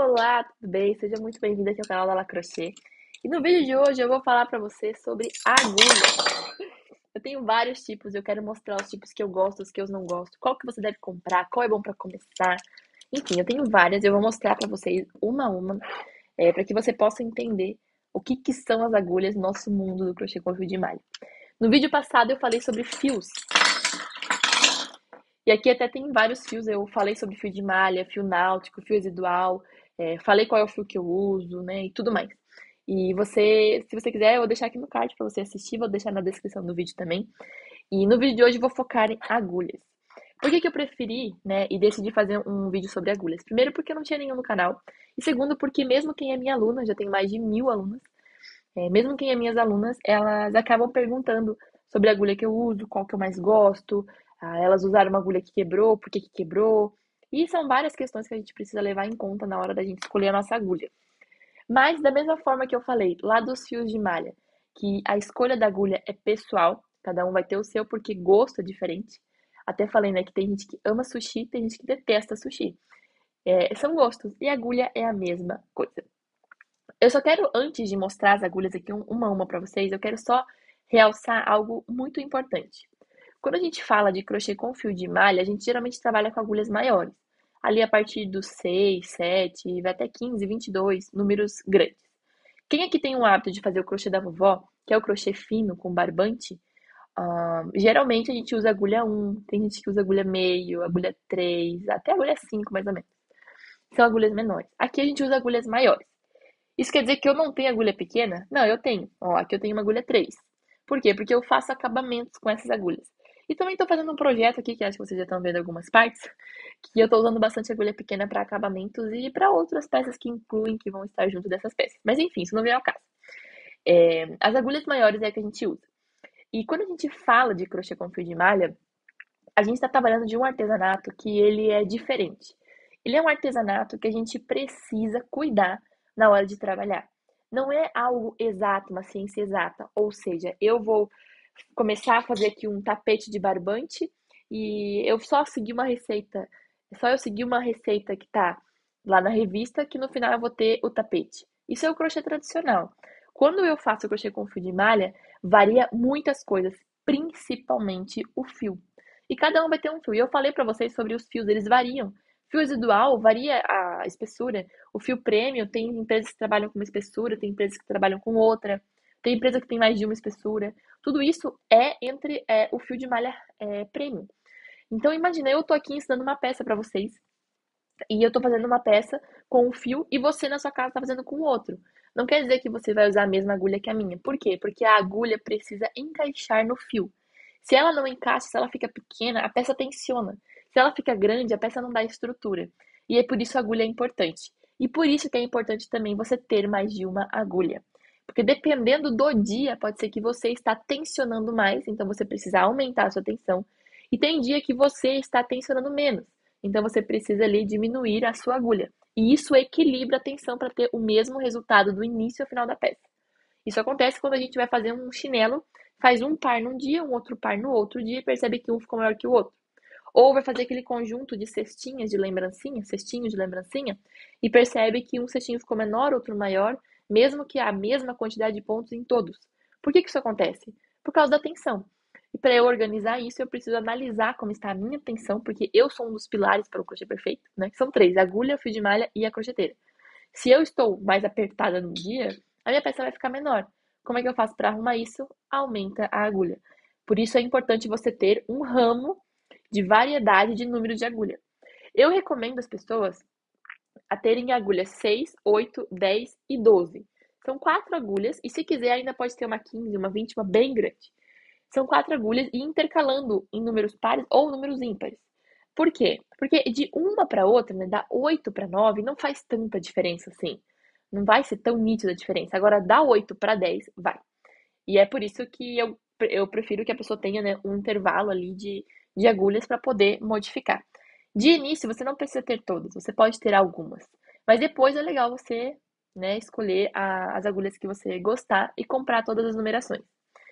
Olá, tudo bem? Seja muito bem-vindo aqui ao canal da La Crochê. E no vídeo de hoje eu vou falar para você sobre agulha. Eu tenho vários tipos, eu quero mostrar os tipos que eu gosto, os que eu não gosto, qual que você deve comprar, qual é bom para começar. Enfim, eu tenho várias, eu vou mostrar para vocês uma a uma, para que você possa entender o que são as agulhas no nosso mundo do crochê com fio de malha. No vídeo passado eu falei sobre fios. E aqui até tem vários fios, eu falei sobre fio de malha, fio náutico, fio residual, falei qual é o fio que eu uso, né, e tudo mais. E você, se você quiser, eu vou deixar aqui no card para você assistir, vou deixar na descrição do vídeo também. E no vídeo de hoje eu vou focar em agulhas. Por que eu preferi, né, e decidi fazer um vídeo sobre agulhas? Primeiro, porque eu não tinha nenhum no canal. E segundo, porque mesmo quem é minha aluna, já tenho mais de 1000 alunas, mesmo quem é minhas alunas, elas acabam perguntando sobre a agulha que eu uso, qual que eu mais gosto, elas usaram uma agulha que quebrou, por que que quebrou. E são várias questões que a gente precisa levar em conta na hora da gente escolher a nossa agulha. Mas, da mesma forma que eu falei lá dos fios de malha, que a escolha da agulha é pessoal, cada um vai ter o seu porque gosto é diferente. Até falei, né, que tem gente que ama sushi, tem gente que detesta sushi. São gostos, e agulha é a mesma coisa. Eu só quero, antes de mostrar as agulhas aqui uma a uma para vocês, eu quero só realçar algo muito importante. Quando a gente fala de crochê com fio de malha, a gente geralmente trabalha com agulhas maiores. Ali a partir dos 6, 7, vai até 15, 22, números grandes. Quem aqui tem o hábito de fazer o crochê da vovó, que é o crochê fino com barbante, geralmente a gente usa agulha 1, tem gente que usa agulha meio, agulha 3, até agulha 5 mais ou menos. São agulhas menores. Aqui a gente usa agulhas maiores. Isso quer dizer que eu não tenho agulha pequena? Não, eu tenho. Ó, aqui eu tenho uma agulha 3. Por quê? Porque eu faço acabamentos com essas agulhas. E também estou fazendo um projeto aqui, que acho que vocês já estão vendo algumas partes, que eu estou usando bastante agulha pequena para acabamentos e para outras peças que incluem, que vão estar junto dessas peças. Mas enfim, isso não vem ao caso. As agulhas maiores é a que a gente usa. E quando a gente fala de crochê com fio de malha, a gente está trabalhando de um artesanato que ele é diferente. Ele é um artesanato que a gente precisa cuidar na hora de trabalhar. Não é algo exato, uma ciência exata. Ou seja, eu vou começar a fazer aqui um tapete de barbante e eu só seguir uma receita, só eu seguir uma receita que tá lá na revista, que no final eu vou ter o tapete. Isso é o crochê tradicional. Quando eu faço crochê com fio de malha, varia muitas coisas, principalmente o fio. E cada um vai ter um fio. E eu falei para vocês sobre os fios, eles variam. Fio residual varia a espessura. O fio premium, tem empresas que trabalham com uma espessura, tem empresas que trabalham com outra. Tem empresa que tem mais de uma espessura. Tudo isso é entre o fio de malha premium. Então, imagina, eu tô aqui ensinando uma peça para vocês e eu tô fazendo uma peça com um fio e você na sua casa tá fazendo com o outro. Não quer dizer que você vai usar a mesma agulha que a minha. Por quê? Porque a agulha precisa encaixar no fio. Se ela não encaixa, se ela fica pequena, a peça tensiona. Se ela fica grande, a peça não dá estrutura. E é por isso a agulha é importante. E por isso que é importante também você ter mais de uma agulha. Porque dependendo do dia, pode ser que você está tensionando mais, então você precisa aumentar a sua tensão. E tem dia que você está tensionando menos, então você precisa ali diminuir a sua agulha. E isso equilibra a tensão para ter o mesmo resultado do início ao final da peça. Isso acontece quando a gente vai fazer um chinelo, faz um par num dia, um outro par no outro dia e percebe que um ficou maior que o outro. Ou vai fazer aquele conjunto de cestinhas de lembrancinha, cestinhos de lembrancinha, e percebe que um cestinho ficou menor, outro maior, mesmo que a mesma quantidade de pontos em todos. Por que isso acontece? Por causa da tensão. E para eu organizar isso, eu preciso analisar como está a minha tensão, porque eu sou um dos pilares para o crochê perfeito, né? Que são três: a agulha, o fio de malha e a crocheteira. Se eu estou mais apertada no dia, a minha peça vai ficar menor. Como é que eu faço para arrumar isso? Aumenta a agulha. Por isso é importante você ter um ramo de variedade de número de agulha. Eu recomendo as pessoas a terem agulhas 6, 8, 10 e 12. São 4 agulhas e se quiser ainda pode ter uma 15, uma 20, uma bem grande. São 4 agulhas e intercalando em números pares ou números ímpares. Por quê? Porque de uma para outra, né, da 8 para 9, não faz tanta diferença assim. Não vai ser tão nítida a diferença. Agora, da 8 para 10, vai. E é por isso que eu prefiro que a pessoa tenha, né, um intervalo ali de agulhas para poder modificar. De início, você não precisa ter todas, você pode ter algumas. Mas depois é legal você, né, escolher as agulhas que você gostar e comprar todas as numerações.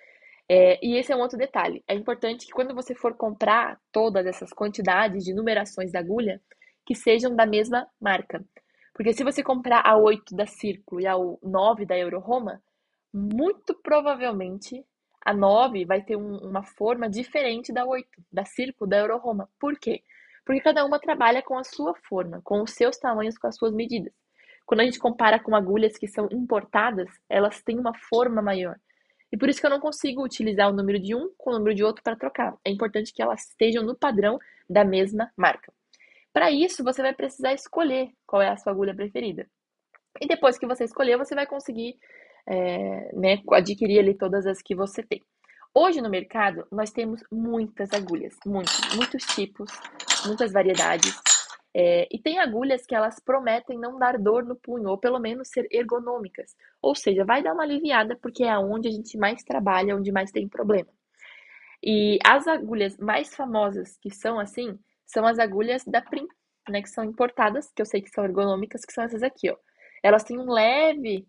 E esse é um outro detalhe. É importante que quando você for comprar todas essas quantidades de numerações da agulha, que sejam da mesma marca. Porque se você comprar a 8 da Círculo e a 9 da Euroroma, muito provavelmente a 9 vai ter uma forma diferente da 8 da Círculo, da Euroroma. Por quê? Porque cada uma trabalha com a sua forma, com os seus tamanhos, com as suas medidas. Quando a gente compara com agulhas que são importadas, elas têm uma forma maior. E por isso que eu não consigo utilizar o número de um com o número de outro para trocar. É importante que elas estejam no padrão da mesma marca. Para isso, você vai precisar escolher qual é a sua agulha preferida. E depois que você escolher, você vai conseguir né, adquirir ali todas as que você tem. Hoje no mercado, nós temos muitas agulhas, muitos tipos, muitas variedades. E tem agulhas que elas prometem não dar dor no punho, ou pelo menos ser ergonômicas. Ou seja, vai dar uma aliviada, porque é onde a gente mais trabalha, onde mais tem problema. E as agulhas mais famosas que são assim, são as agulhas da Prim, né, que são importadas, que eu sei que são ergonômicas, que são essas aqui, ó. Elas têm um leve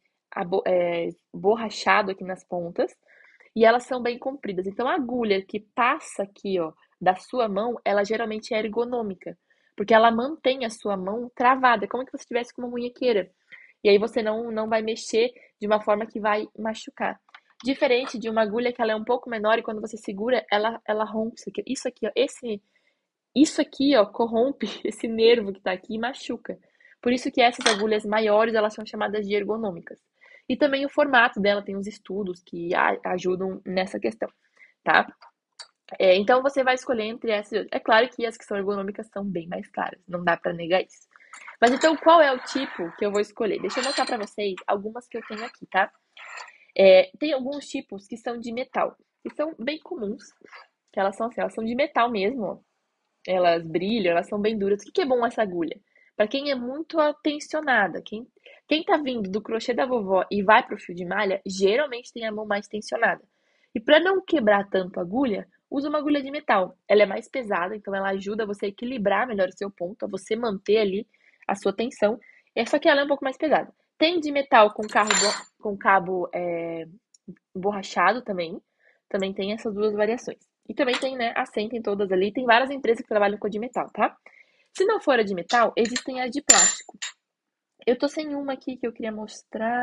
borrachado aqui nas pontas, e elas são bem compridas. Então, a agulha que passa aqui, ó, da sua mão, ela geralmente é ergonômica, porque ela mantém a sua mão travada, como se você estivesse com uma munhequeira. E aí você não vai mexer de uma forma que vai machucar. Diferente de uma agulha que ela é um pouco menor e quando você segura, ela rompe. Isso aqui, ó, isso aqui, ó, corrompe esse nervo que tá aqui e machuca. Por isso que essas agulhas maiores, elas são chamadas de ergonômicas. E também o formato dela, tem uns estudos que ajudam nessa questão, tá? Então você vai escolher entre essas. É claro que as que são ergonômicas são bem mais caras, não dá pra negar isso. Mas então qual é o tipo que eu vou escolher? Deixa eu mostrar pra vocês algumas que eu tenho aqui, tá? Tem alguns tipos que são de metal, que são bem comuns, que elas são assim, elas são de metal mesmo, ó. Elas brilham, elas são bem duras. O que é bom essa agulha? Para quem é muito atencionada, quem tá vindo do crochê da vovó e vai pro fio de malha, geralmente tem a mão mais tensionada. E para não quebrar tanto a agulha, usa uma agulha de metal. Ela é mais pesada, então ela ajuda você a equilibrar melhor o seu ponto, a você manter ali a sua tensão. Só que ela é um pouco mais pesada. Tem de metal com cabo borrachado também. Também tem essas duas variações. E também tem, né, assento em todas ali. Tem várias empresas que trabalham com a de metal, tá? Se não for a de metal, existem as de plástico. Eu tô sem uma aqui que eu queria mostrar.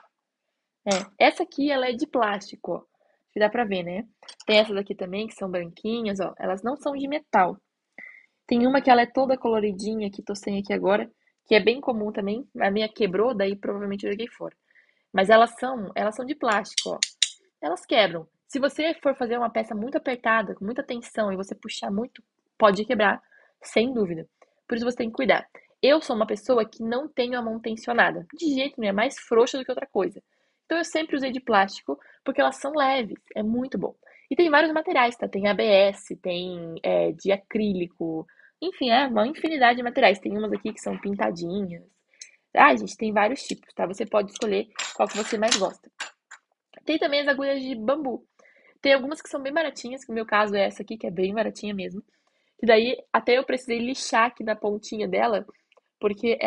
Essa aqui, ela é de plástico, ó. Que dá pra ver, né? Tem essas aqui também, que são branquinhas, ó. Elas não são de metal. Tem uma que ela é toda coloridinha, que tô sem aqui agora, que é bem comum também. A minha quebrou, daí provavelmente eu joguei fora. Mas elas são de plástico, ó. Elas quebram. Se você for fazer uma peça muito apertada, com muita tensão, e você puxar muito, pode quebrar, sem dúvida. Por isso você tem que cuidar. Eu sou uma pessoa que não tenho a mão tensionada. De jeito nenhum, é mais frouxa do que outra coisa. Então eu sempre usei de plástico, porque elas são leves, é muito bom. E tem vários materiais, tá? Tem ABS, tem de acrílico, enfim, é uma infinidade de materiais. Tem umas aqui que são pintadinhas. Ah, gente, tem vários tipos, tá? Você pode escolher qual que você mais gosta. Tem também as agulhas de bambu. Tem algumas que são bem baratinhas, que no meu caso é essa aqui, que é bem baratinha mesmo. Que daí até eu precisei lixar aqui na pontinha dela, porque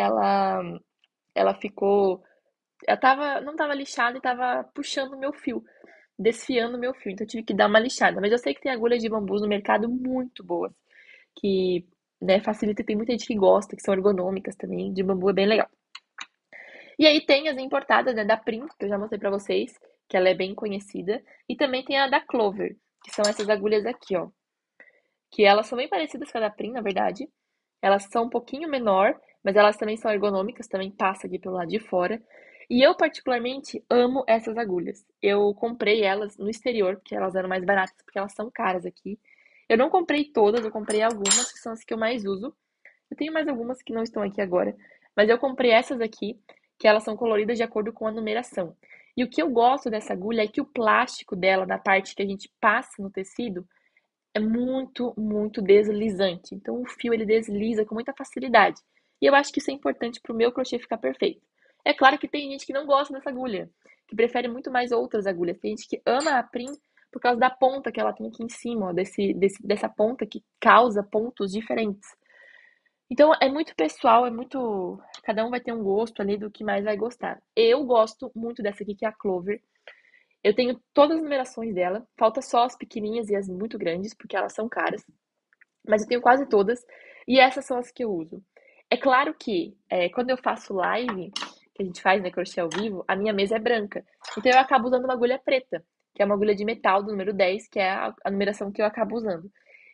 ela ficou. Não tava lixada e tava puxando o meu fio, desfiando o meu fio. Então eu tive que dar uma lixada. Mas eu sei que tem agulhas de bambu no mercado muito boas, que né, facilita e tem muita gente que gosta, que são ergonômicas também. De bambu é bem legal. E aí tem as importadas, né, da Prim, que eu já mostrei pra vocês, que ela é bem conhecida. E também tem a da Clover, que são essas agulhas aqui, ó. Que elas são bem parecidas com a da Prim, na verdade. Elas são um pouquinho menor, mas elas também são ergonômicas, também passa aqui pelo lado de fora. E eu particularmente amo essas agulhas. Eu comprei elas no exterior, porque elas eram mais baratas, porque elas são caras aqui. Eu não comprei todas, eu comprei algumas, que são as que eu mais uso. Eu tenho mais algumas que não estão aqui agora, mas eu comprei essas aqui, que elas são coloridas de acordo com a numeração. E o que eu gosto dessa agulha é que o plástico dela, na parte que a gente passa no tecido, é muito, muito deslizante. Então o fio ele desliza com muita facilidade. E eu acho que isso é importante para o meu crochê ficar perfeito. É claro que tem gente que não gosta dessa agulha, que prefere muito mais outras agulhas. Tem gente que ama a Prim por causa da ponta que ela tem aqui em cima, ó, dessa ponta que causa pontos diferentes. Então é muito pessoal, é muito. Cada um vai ter um gosto ali do que mais vai gostar. Eu gosto muito dessa aqui, que é a Clover. Eu tenho todas as numerações dela. Falta só as pequenininhas e as muito grandes, porque elas são caras. Mas eu tenho quase todas. E essas são as que eu uso. É claro que quando eu faço live, que a gente faz, né, crochê ao vivo, a minha mesa é branca. Então eu acabo usando uma agulha preta, que é uma agulha de metal do número 10, que é a numeração que eu acabo usando.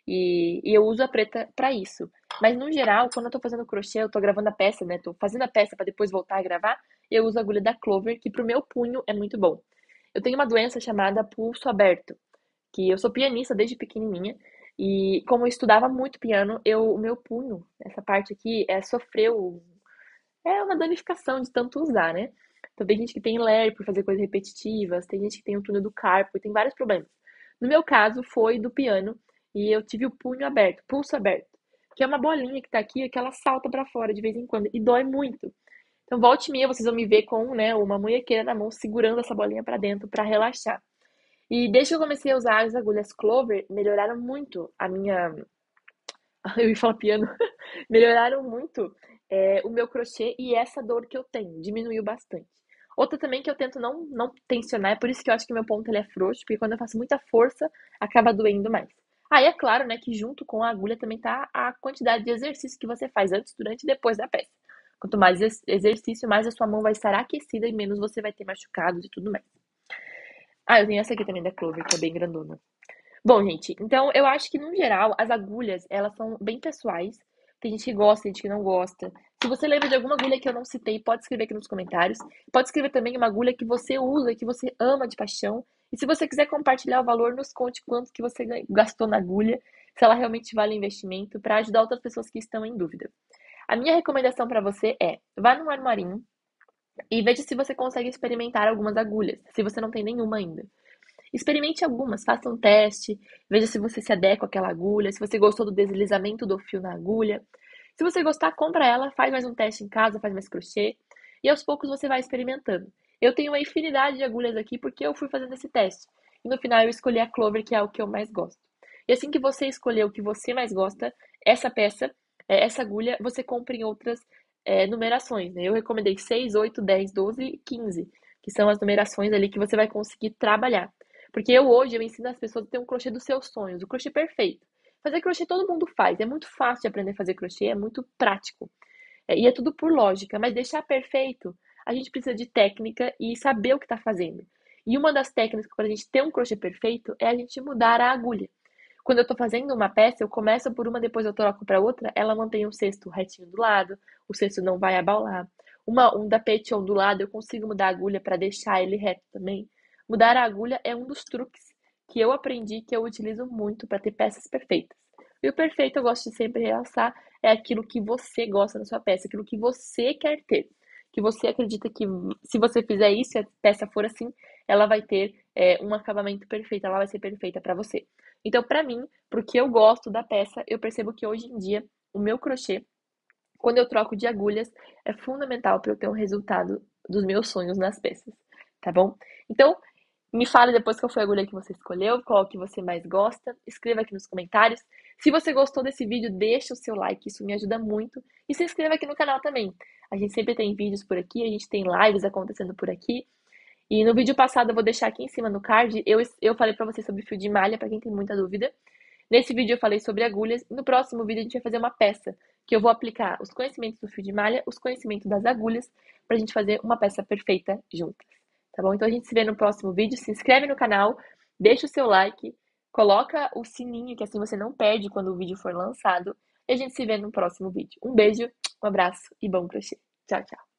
E eu uso a preta pra isso. Mas no geral, quando eu tô fazendo crochê, eu tô gravando a peça, né? Tô fazendo a peça pra depois voltar a gravar, eu uso a agulha da Clover, que pro meu punho é muito bom. Eu tenho uma doença chamada pulso aberto, que eu sou pianista desde pequenininha, e como eu estudava muito piano, o meu punho, essa parte aqui, sofreu uma danificação de tanto usar, né? Então tem gente que tem LER por fazer coisas repetitivas, tem gente que tem o túnel do carpo, e tem vários problemas. No meu caso, foi do piano, e eu tive o punho aberto, pulso aberto, que é uma bolinha que tá aqui, que ela salta pra fora de vez em quando, e dói muito. Então, volte e meia, vocês vão me ver com, né, uma munhequeira na mão, segurando essa bolinha pra dentro pra relaxar. E desde que eu comecei a usar as agulhas Clover, melhoraram muito a minha. Eu ia falar piano. Melhoraram muito o meu crochê e essa dor que eu tenho. Diminuiu bastante. Outra também que eu tento não tensionar, é por isso que eu acho que meu ponto ele é frouxo, porque quando eu faço muita força, acaba doendo mais. Aí é claro, né, que junto com a agulha também tá a quantidade de exercício que você faz antes, durante e depois da peça. Quanto mais exercício, mais a sua mão vai estar aquecida e menos você vai ter machucados e tudo mais. Ah, eu tenho essa aqui também da Clover, que é bem grandona. Bom, gente, então eu acho que no geral as agulhas, elas são bem pessoais. Tem gente que gosta, tem gente que não gosta. Se você lembra de alguma agulha que eu não citei, pode escrever aqui nos comentários. Pode escrever também uma agulha que você usa, que você ama de paixão. E se você quiser compartilhar o valor, nos conte quanto que você gastou na agulha, se ela realmente vale o investimento, para ajudar outras pessoas que estão em dúvida. A minha recomendação para você é: vá no armarinho e veja se você consegue experimentar algumas agulhas, se você não tem nenhuma ainda. Experimente algumas, faça um teste, veja se você se adequa àquela agulha, se você gostou do deslizamento do fio na agulha. Se você gostar, compra ela, faz mais um teste em casa, faz mais crochê e aos poucos você vai experimentando. Eu tenho uma infinidade de agulhas aqui porque eu fui fazendo esse teste. E no final eu escolhi a Clover, que é o que eu mais gosto. E assim que você escolher o que você mais gosta, essa peça, essa agulha, você compra em outras numerações, né? Eu recomendei 6, 8, 10, 12 e 15, que são as numerações ali que você vai conseguir trabalhar. Porque hoje eu ensino as pessoas a ter um crochê dos seus sonhos, o crochê perfeito. Fazer crochê todo mundo faz, é muito fácil de aprender a fazer crochê, é muito prático. E é tudo por lógica, mas deixar perfeito, a gente precisa de técnica e saber o que está fazendo. E uma das técnicas para a gente ter um crochê perfeito é a gente mudar a agulha. Quando eu estou fazendo uma peça, eu começo por uma, depois eu troco para outra, ela mantém o cesto retinho do lado, o cesto não vai abaular. Um tapete ondulado, eu consigo mudar a agulha para deixar ele reto também. Mudar a agulha é um dos truques que eu aprendi, que eu utilizo muito para ter peças perfeitas. E o perfeito, eu gosto de sempre realçar, é aquilo que você gosta na sua peça, aquilo que você quer ter. Que você acredita que se você fizer isso e a peça for assim, ela vai ter um acabamento perfeito, ela vai ser perfeita para você. Então, para mim, porque eu gosto da peça, eu percebo que hoje em dia o meu crochê, quando eu troco de agulhas, é fundamental para eu ter um resultado dos meus sonhos nas peças, tá bom? Então, me fale depois qual foi a agulha que você escolheu, qual que você mais gosta. Escreva aqui nos comentários. Se você gostou desse vídeo, deixa o seu like, isso me ajuda muito. E se inscreva aqui no canal também. A gente sempre tem vídeos por aqui, a gente tem lives acontecendo por aqui. E no vídeo passado, eu vou deixar aqui em cima no card, eu falei pra vocês sobre fio de malha, pra quem tem muita dúvida. Nesse vídeo eu falei sobre agulhas. No próximo vídeo a gente vai fazer uma peça, que eu vou aplicar os conhecimentos do fio de malha, os conhecimentos das agulhas, pra gente fazer uma peça perfeita juntas. Tá bom? Então a gente se vê no próximo vídeo. Se inscreve no canal, deixa o seu like, coloca o sininho, que assim você não perde quando o vídeo for lançado. E a gente se vê no próximo vídeo. Um beijo, um abraço e bom crochê. Tchau, tchau.